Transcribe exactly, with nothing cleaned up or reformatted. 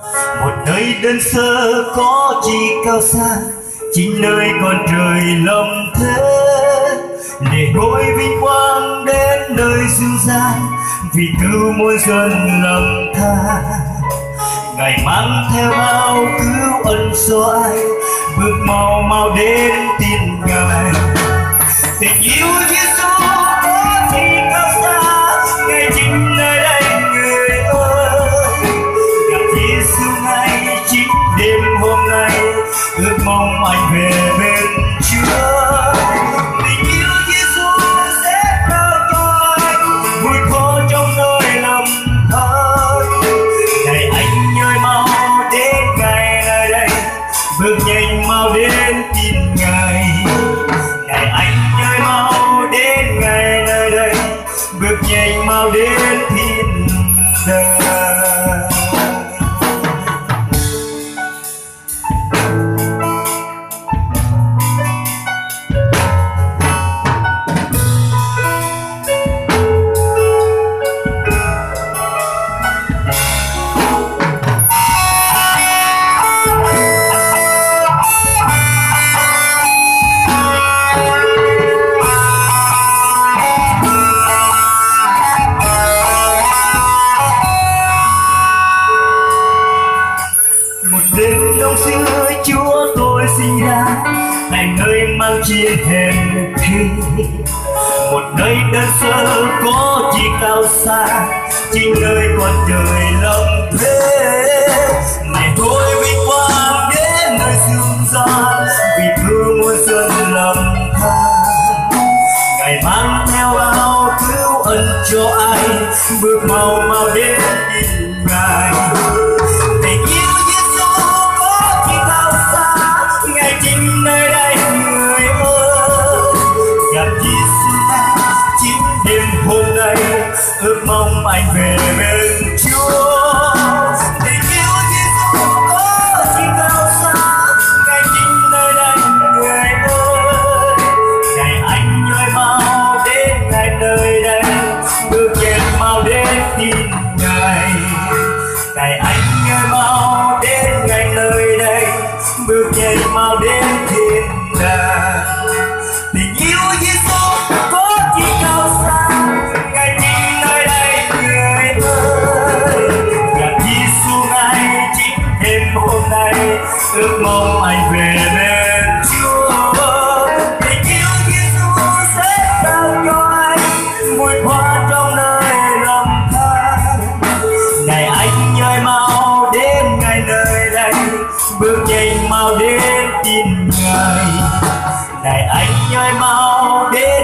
một nơi đơn sơ có chi cao xa, chính nơi con trời lâm thế, để ngôi vinh quang đến nơi dịu dàng, vì cứu muôn dân lầm tha. Ngài mang theo bao cứu ân cho ai, bước mau mau đến tin Ngài. Tình yêu Giêsu có chi cao xa, Ngài chính nơi đây người ơi. Gặp Giêsu ngay chính đêm hôm nay, ước mong anh về bên Chúa. Tình yêu Giêsu sẽ trao cho anh vui khổ trong nơi lầm than. Này anh ơi mau đến Ngài nơi đây, bước nhanh mau đến tin Ngài. Này anh ơi mau đến Ngài nơi đây, bước nhanh mau đến thiên đàng. Xưa Chúa tôi sinh ra tại nơi mang chia hèn khi, một nơi đơn sơ có chi cao xa, chính nơi con trời lâm thế. Này tôi vinh quang đến nơi dương gian, vì thương muôn dân lầm than. Ngài mang theo bao cứu ân cho ai, bước mau mau đến tin Ngài. Tình yêu chính nơi đây người ơi, gặp Giêsu chính đêm hôm nay, ước mong anh về bên Chúa. Tình yêu Giêsu có chi cao xa, Ngài chính nơi đây người ơi. Này anh ơi mau đến Ngài nơi đây, bước chân mau đến tin Ngài. Này anh ơi mau đến Ngài nơi đây, bước nhanh mau đến thiên đàng. Tình yêu Giêsu có chi cao xa, Ngài chính nơi đây người ơi. Gặp Giêsu ngay chính đêm hôm nay, ước mong anh về bên Chúa. Tình yêu Giêsu sẽ trao cho anh mùi hoa trong nơi lầm than. Này anh ơi mau đến Ngài nơi đây, bước nhanh mau đến tin Ngài. Này anh ơi mau đến